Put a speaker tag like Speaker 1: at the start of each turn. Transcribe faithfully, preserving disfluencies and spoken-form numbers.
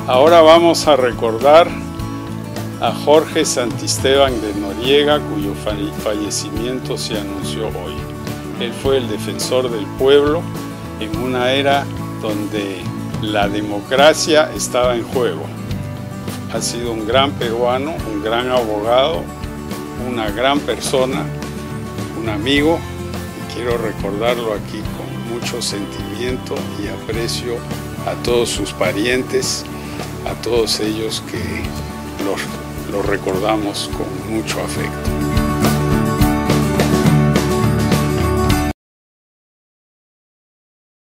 Speaker 1: Ahora vamos a recordar a Jorge Santisteban de Noriega, cuyo fallecimiento se anunció hoy. Él fue el defensor del pueblo en una era donde la democracia estaba en juego. Ha sido un gran peruano, un gran abogado, una gran persona, un amigo, y quiero recordarlo aquí con mucho sentimiento y aprecio a todos sus parientes, a todos ellos que los, los recordamos con mucho afecto.